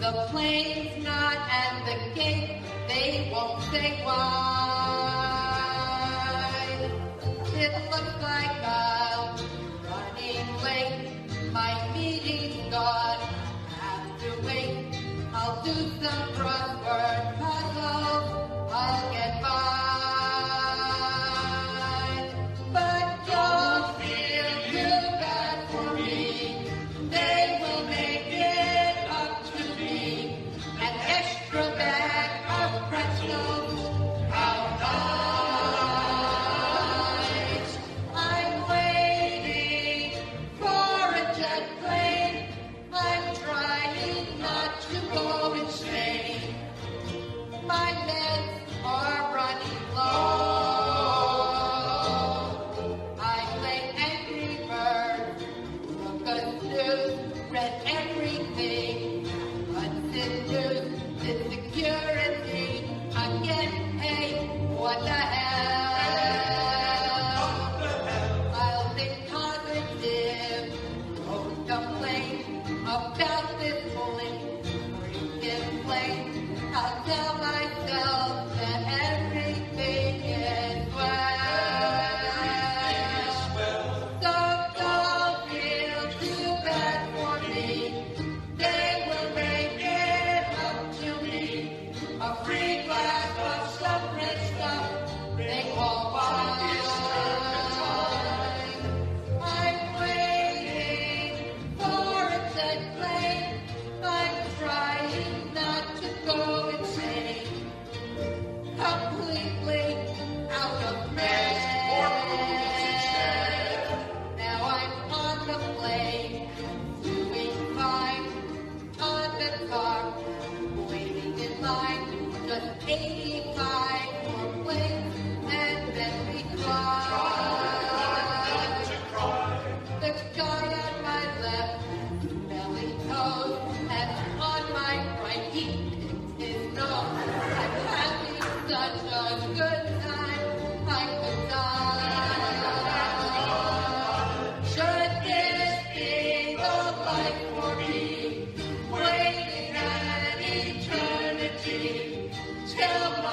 The plane's not at the gate, they won't say why. It looks like I'm running late, my meeting's gone, have to wait. I'll do some crossword puzzles, I'll get by. But don't feel too bad for me, they will make it up to me. An extra bag of pretzels, how nice. I'm waiting for a jet plane, I'm trying not to go insane. My meds are running low. I play Angry Birds, look at news, read everything. But this news, this security, I'm getting paid. What the hell? I'll think positive, don't complain about this bullet. Freaking plane, I'll tell myself that everything is well. So don't feel too bad for me, they will make it up to me. A free glass of some rich stuff they call wine. I'm waiting for a jet plane, I'm trying not to go insane. Completely out of bed. Now I'm on the plane, doing fine. On the car, waiting in line, just 85 more planes, and then we cry. The guy on my left, belly toes, and on my right, he picked his nose. I'm having such a good time, I could die. Should this be the life for me? Waiting an eternity till